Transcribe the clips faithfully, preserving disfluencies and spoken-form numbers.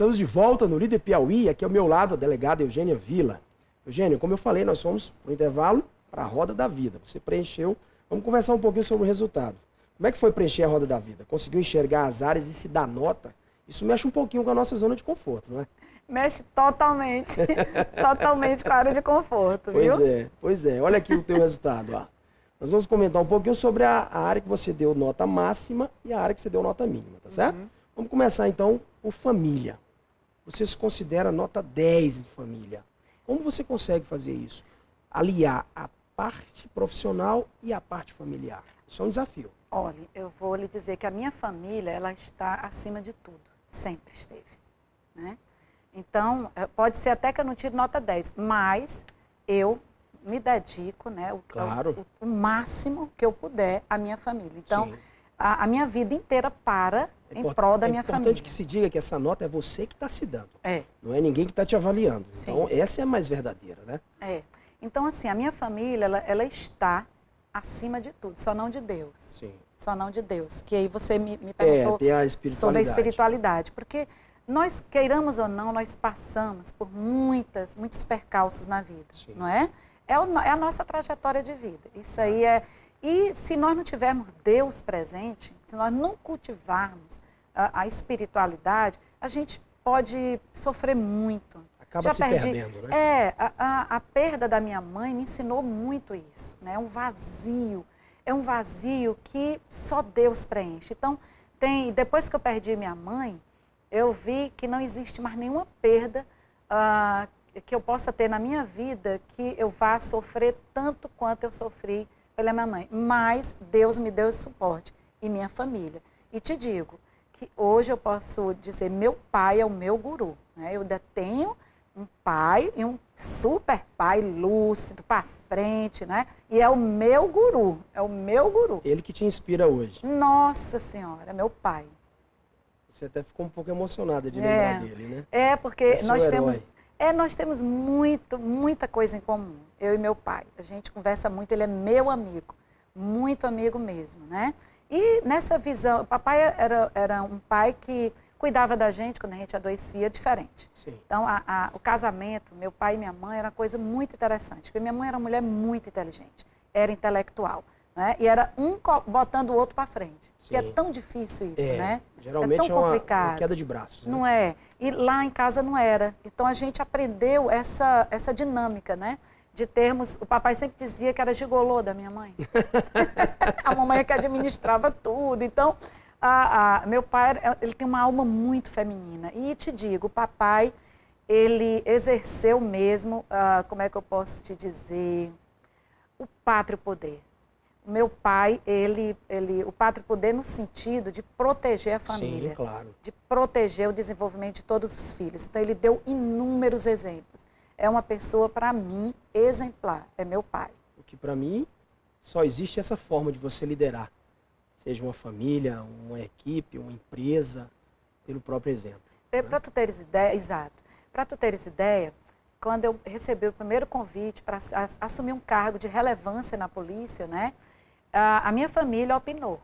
estamos de volta no Líder Piauí. Aqui ao meu lado a delegada Eugênia Vila. Eugênia, como eu falei, nós fomos para o intervalo para a roda da vida. Você preencheu. Vamos conversar um pouquinho sobre o resultado. Como é que foi preencher a roda da vida? Conseguiu enxergar as áreas e se dar nota? Isso mexe um pouquinho com a nossa zona de conforto, não é? Mexe totalmente, totalmente com a área de conforto, viu? Pois é, pois é. Olha aqui o teu resultado. Ó. Nós vamos comentar um pouquinho sobre a, a área que você deu nota máxima e a área que você deu nota mínima, tá certo? Uhum. Vamos começar então por família. Você se considera nota dez em família. Como você consegue fazer isso? Aliar a parte profissional e a parte familiar. Isso é um desafio. Olha, eu vou lhe dizer que a minha família, ela está acima de tudo. Sempre esteve, né? Então, pode ser até que eu não tire nota dez, mas eu me dedico, né, o, claro. o, o máximo que eu puder à minha família. Então, a, a minha vida inteira para é em prol da é minha família. É importante que se diga que essa nota é você que está se dando. É. Não é ninguém que está te avaliando. Sim. Então, essa é a mais verdadeira, né? É. Então, assim, a minha família, ela, ela está acima de tudo, só não de Deus. Sim. Só não de Deus. Que aí você me, me perguntou é, tem a espiritualidade. sobre a espiritualidade. Porque nós, queiramos ou não, nós passamos por muitas, muitos percalços na vida, Sim. não é? É, o, é a nossa trajetória de vida. Isso aí é... E se nós não tivermos Deus presente, se nós não cultivarmos a, a espiritualidade, a gente pode sofrer muito. Acaba Já se perdi, perdendo, né? É, a, a, a perda da minha mãe me ensinou muito isso, né? É um vazio. É um vazio que só Deus preenche. Então, tem, depois que eu perdi minha mãe, eu vi que não existe mais nenhuma perda uh, que eu possa ter na minha vida que eu vá sofrer tanto quanto eu sofri pela minha mãe. Mas Deus me deu esse suporte e minha família. E te digo que hoje eu posso dizer, meu pai é o meu guru, né? Eu ainda tenho um pai e um super pai lúcido, para frente, né? E é o meu guru, é o meu guru. Ele que te inspira hoje. Nossa Senhora, é meu pai. Você até ficou um pouco emocionada de é, lembrar dele, né? É, porque é nós herói. temos, é, nós temos muito, muita coisa em comum, eu e meu pai. A gente conversa muito, ele é meu amigo, muito amigo mesmo, né? E nessa visão, o papai era, era um pai que cuidava da gente quando a gente adoecia, diferente. Sim. Então, a, a, o casamento, meu pai e minha mãe, era uma coisa muito interessante, porque minha mãe era uma mulher muito inteligente, era intelectual, né? E era um botando o outro para frente, Sim. que é tão difícil isso, é, né? Geralmente é tão complicado. É uma, uma queda de braços. Não né? é? E lá em casa não era. Então, a gente aprendeu essa, essa dinâmica, né? De termos... O papai sempre dizia que era gigolô da minha mãe. A mamãe é que administrava tudo. Então, a, a, meu pai, ele tem uma alma muito feminina. E te digo, o papai, ele exerceu mesmo, uh, como é que eu posso te dizer, o pátrio poder. O meu pai, ele, ele, o pátrio poder no sentido de proteger a família. Sim, claro. De proteger o desenvolvimento de todos os filhos. Então, ele deu inúmeros exemplos. É uma pessoa, para mim, exemplar. É meu pai. O que, para mim, só existe essa forma de você liderar. Seja uma família, uma equipe, uma empresa, pelo próprio exemplo. Para né? tu teres ideia, exato. Para tu teres ideia, quando eu recebi o primeiro convite para assumir um cargo de relevância na polícia, né, a, a minha família opinou.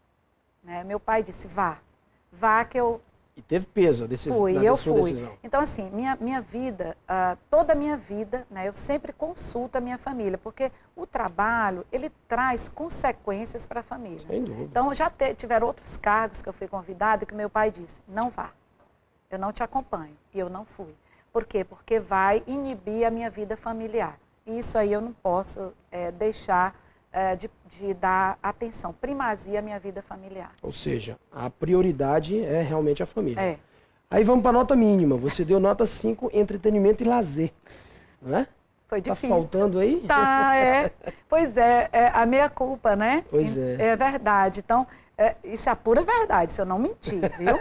Né? Meu pai disse, vá, vá que eu... E teve peso a decisão. Fui, eu fui. Decisão. Então, assim, minha, minha vida, uh, toda a minha vida, né, eu sempre consulto a minha família, porque o trabalho, ele traz consequências para a família. Sem dúvida. Então, já te, tiveram outros cargos que eu fui convidada que meu pai disse, não vá, eu não te acompanho. E eu não fui. Por quê? Porque vai inibir a minha vida familiar. E isso aí eu não posso é, deixar é, de, de dar atenção, primazia à minha vida familiar. Ou seja, a prioridade é realmente a família. É. Aí vamos para a nota mínima. Você deu nota cinco, entretenimento e lazer. Não é? Foi difícil. Tá faltando aí? Tá, é. Pois é, é a meia culpa, né? Pois é. É verdade. Então, é, isso é a pura verdade, se eu não mentir, viu?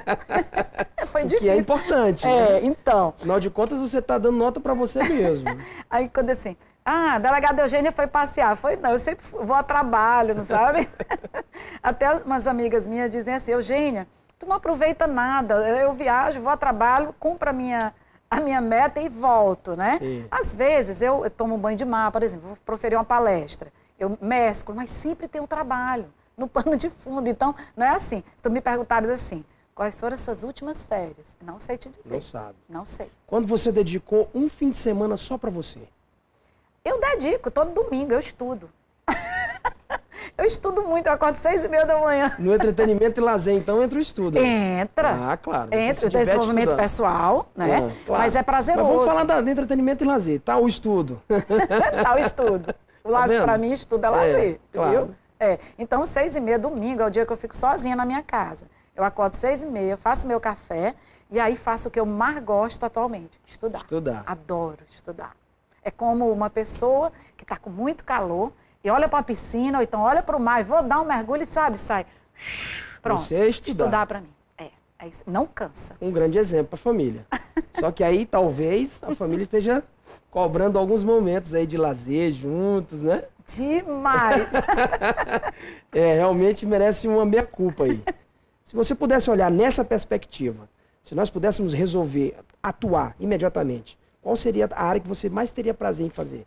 Foi difícil. Que é importante. É, né? então. Afinal de contas, você está dando nota para você mesmo. Aí, quando assim, ah, a delegada Eugênia foi passear. Foi, não, eu sempre vou a trabalho, não sabe? Até umas amigas minhas dizem assim, Eugênia, tu não aproveita nada. Eu viajo, vou a trabalho, cumpro a minha... a minha meta e volto, né? Sim. Às vezes eu, eu tomo um banho de mar, por exemplo, vou proferir uma palestra, eu mesclo, mas sempre tem o trabalho, no pano de fundo. Então, não é assim. Se tu me perguntares assim, Quais foram as suas últimas férias? Não sei te dizer. Não sabe. Não sei. Quando você dedicou um fim de semana só para você? Eu dedico, todo domingo eu estudo. Eu estudo muito, eu acordo seis e meia da manhã. No entretenimento e lazer, então, entra o estudo. Entra. Ah, claro. Entra o desenvolvimento estudando. pessoal, né? Ah, claro. Mas é prazeroso. Mas vamos falar da, de entretenimento e lazer. Tá o estudo. Tá o estudo. O Tá lazer, para mim, estudo é lazer, é, claro. viu? É. Então, seis e meia, domingo, é o dia que eu fico sozinha na minha casa. Eu acordo seis e meia, faço meu café e aí faço o que eu mais gosto atualmente, estudar. Estudar. Adoro estudar. É como uma pessoa que está com muito calor e olha para a piscina, ou então olha para o mar e vou dar um mergulho e sabe, sai. Pronto, Você é estudar. Estudar para mim. É, é isso. Não cansa. Um grande exemplo para a família. Só que aí, talvez, a família esteja cobrando alguns momentos aí de lazer juntos, né? Demais! É, realmente merece uma meia-culpa aí. Se você pudesse olhar nessa perspectiva, se nós pudéssemos resolver, atuar imediatamente, qual seria a área que você mais teria prazer em fazer?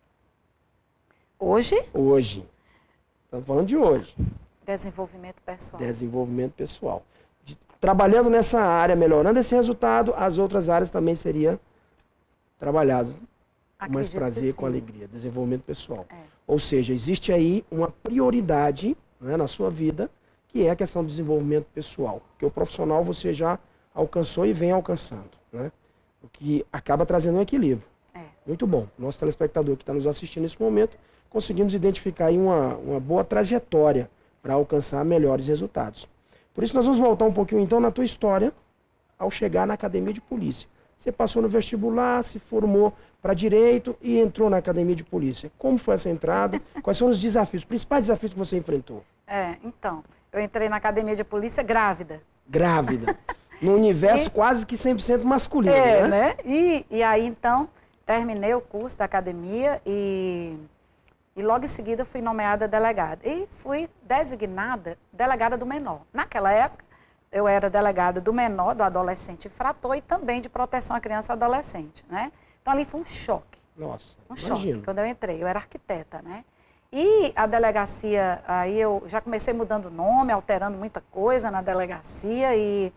Hoje? Hoje. Estamos falando de hoje. Desenvolvimento pessoal. Desenvolvimento pessoal. De, trabalhando nessa área, melhorando esse resultado, as outras áreas também seriam trabalhadas com mais prazer, com alegria. Desenvolvimento pessoal. É. Ou seja, existe aí uma prioridade, né, na sua vida, que é a questão do desenvolvimento pessoal. Que o profissional você já alcançou e vem alcançando, né? O que acaba trazendo um equilíbrio. É. Muito bom. Nosso telespectador que está nos assistindo nesse momento, conseguimos identificar aí uma, uma boa trajetória para alcançar melhores resultados. Por isso nós vamos voltar um pouquinho então na tua história ao chegar na academia de polícia. Você passou no vestibular, se formou para direito e entrou na academia de polícia. Como foi essa entrada? Quais foram os desafios, os principais desafios que você enfrentou? É, então, eu entrei na academia de polícia grávida. Grávida. No universo e, quase que cem por cento masculino, é, né? né? E, e aí, então, terminei o curso da academia e, e logo em seguida fui nomeada delegada. E fui designada delegada do menor. Naquela época, eu era delegada do menor, do adolescente infrator e também de proteção à criança e adolescente, né? Então, ali foi um choque. Nossa, Um imagino. choque, quando eu entrei. Eu era arquiteta, né? E a delegacia, aí eu já comecei mudando o nome, alterando muita coisa na delegacia e,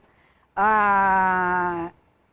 ah,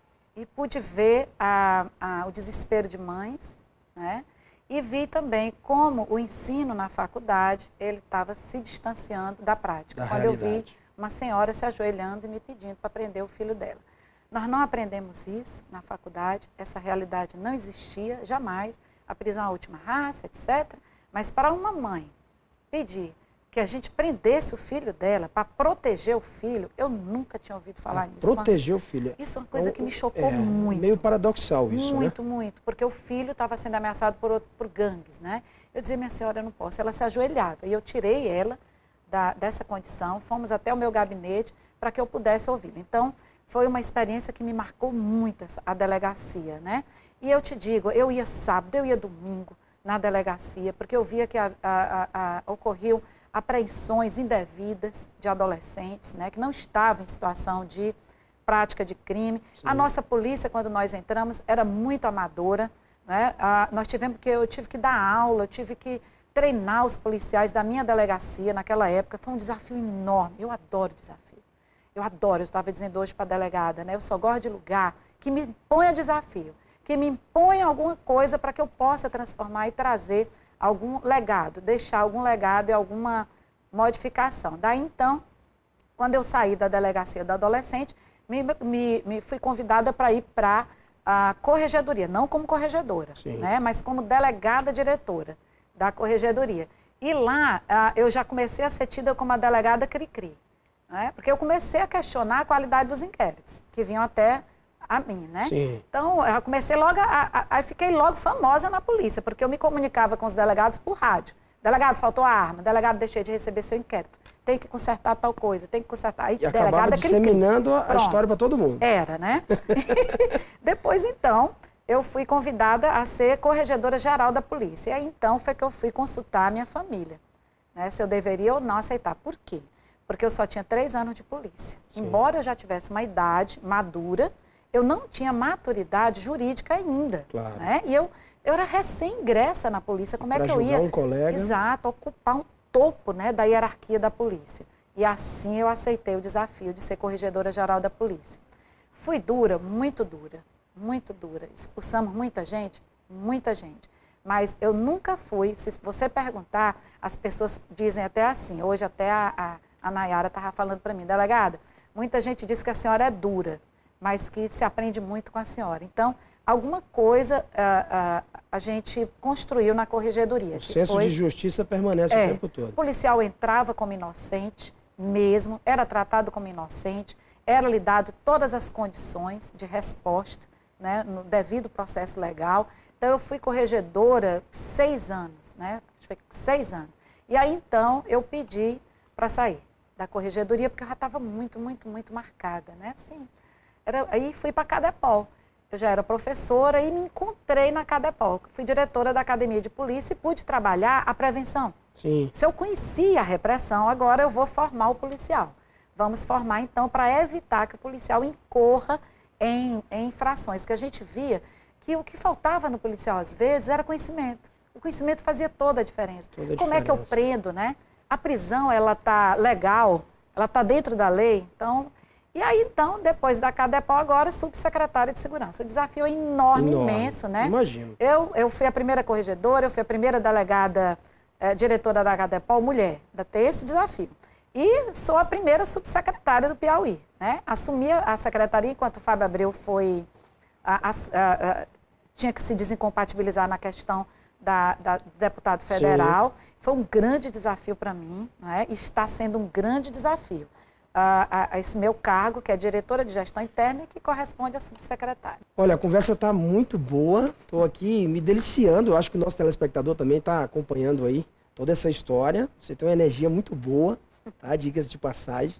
e pude ver a, a, o desespero de mães, né? E vi também como o ensino na faculdade, ele estava se distanciando da prática. Da quando realidade. eu vi uma senhora se ajoelhando e me pedindo para prender o filho dela. Nós não aprendemos isso na faculdade, essa realidade não existia, jamais, a prisão à última raça, etcétera. Mas para uma mãe pedir que a gente prendesse o filho dela para proteger o filho, eu nunca tinha ouvido falar nisso. Proteger o filho. Isso é uma coisa que me chocou é, muito. Meio paradoxal isso, muito, né? Muito, muito. Porque o filho estava sendo ameaçado por, por gangues, né? Eu dizia, minha senhora, eu não posso. Ela se ajoelhava. E eu tirei ela da, dessa condição, fomos até o meu gabinete para que eu pudesse ouvi-la. Então, foi uma experiência que me marcou muito, a delegacia, né? E eu te digo, eu ia sábado, eu ia domingo na delegacia, porque eu via que a, a, a, a, ocorriam apreensões indevidas de adolescentes, né, que não estavam em situação de prática de crime. Sim. A nossa polícia, quando nós entramos, era muito amadora, né? Ah, nós tivemos que, eu tive que dar aula, eu tive que treinar os policiais da minha delegacia naquela época. Foi um desafio enorme. Eu adoro desafio. Eu adoro, eu estava dizendo hoje para a delegada, né? Eu só gosto de lugar que me imponha desafio, que me imponha alguma coisa para que eu possa transformar e trazer algum legado, deixar algum legado e alguma modificação. Daí, então, quando eu saí da delegacia do adolescente, me, me, me fui convidada para ir para a corregedoria, não como corregedora, né, mas como delegada diretora da corregedoria. E lá, ah, eu já comecei a ser tida como a delegada cri-cri, né, porque eu comecei a questionar a qualidade dos inquéritos, que vinham até a mim, né? Sim. Então, eu comecei logo, a, a, a, fiquei logo famosa na polícia, porque eu me comunicava com os delegados por rádio. Delegado, faltou a arma. Delegado, deixei de receber seu inquérito. Tem que consertar tal coisa, tem que consertar. Aí, e acabava disseminando cri -cri. a história para todo mundo. Era, né? Depois, então, eu fui convidada a ser corregedora geral da polícia. E aí, então, foi que eu fui consultar a minha família, né? Se eu deveria ou não aceitar. Por quê? Porque eu só tinha três anos de polícia. Sim. Embora eu já tivesse uma idade madura, eu não tinha maturidade jurídica ainda, claro. Né? E eu, eu era recém-ingressa na polícia, como é pra que eu ia... um colega. Exato, ocupar um topo, né, da hierarquia da polícia. E assim eu aceitei o desafio de ser corregedora-geral da polícia. Fui dura, muito dura, muito dura. Expulsamos muita gente, muita gente. Mas eu nunca fui, se você perguntar, as pessoas dizem até assim, hoje até a, a, a Nayara estava falando para mim, delegada, muita gente diz que a senhora é dura, mas que se aprende muito com a senhora. Então, alguma coisa a, a, a gente construiu na corregedoria. O senso foi, de justiça permanece é, o tempo todo. O policial entrava como inocente mesmo, era tratado como inocente, era lhe dado todas as condições de resposta, né, no devido processo legal. Então, eu fui corregedora seis anos, né? Seis anos. E aí, então, eu pedi para sair da corregedoria, porque eu já estava muito, muito, muito marcada, né? Assim, era, aí fui para a Cadepol. Eu já era professora e me encontrei na Cadepol. Fui diretora da Academia de Polícia e pude trabalhar a prevenção. Sim. Se eu conhecia a repressão, agora eu vou formar o policial. Vamos formar, então, para evitar que o policial incorra em, em infrações, que a gente via que o que faltava no policial, às vezes, era conhecimento. O conhecimento fazia toda a diferença. Toda a Como diferença. é que eu prendo, né? A prisão, ela está legal, ela está dentro da lei. Então, e aí, então, depois da Cadepol, agora, subsecretária de Segurança. O desafio é enorme, enorme. imenso, né? Imagino. Eu, eu fui a primeira corregedora, eu fui a primeira delegada, eh, diretora da Cadepol, mulher, ainda tem esse desafio. E sou a primeira subsecretária do Piauí, né? Assumi a secretaria enquanto o Fábio Abreu foi... A, a, a, tinha que se desincompatibilizar na questão da, da do deputado federal. Sim. Foi um grande desafio para mim, né? E está sendo um grande desafio. A, a, a esse meu cargo, que é diretora de gestão interna e que corresponde a subsecretária. Olha, a conversa está muito boa, estou aqui me deliciando, eu acho que o nosso telespectador também está acompanhando aí toda essa história. Você tem uma energia muito boa, tá? Dicas de passagem,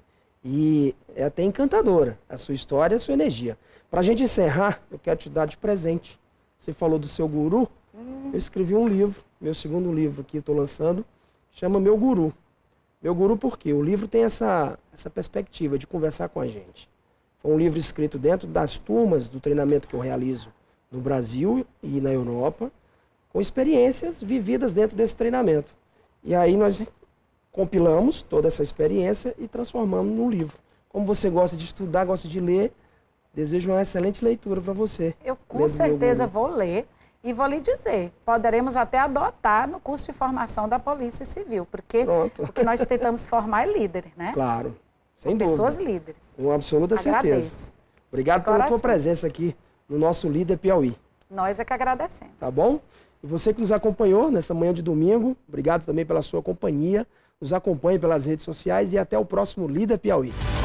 e é até encantadora a sua história e a sua energia. Para a gente encerrar, eu quero te dar de presente. Você falou do seu guru, hum. eu escrevi um livro, meu segundo livro aqui, estou lançando, chama Meu Guru. Meu Guru por quê? O livro tem essa, essa perspectiva de conversar com a gente. Foi um livro escrito dentro das turmas do treinamento que eu realizo no Brasil e na Europa, com experiências vividas dentro desse treinamento. E aí nós compilamos toda essa experiência e transformamos num livro. Como você gosta de estudar, gosta de ler, desejo uma excelente leitura para você. Eu com certeza vou ler e vou lhe dizer, poderemos até adotar no curso de formação da Polícia Civil, porque Pronto. o que nós tentamos formar é líderes, né? Claro, sem dúvida. Pessoas líderes. Com absoluta Agradeço. certeza. Obrigado pela tua presença aqui no nosso Líder Piauí. Nós é que agradecemos. Tá bom? E você que nos acompanhou nessa manhã de domingo, obrigado também pela sua companhia. Nos acompanhe pelas redes sociais e até o próximo Líder Piauí.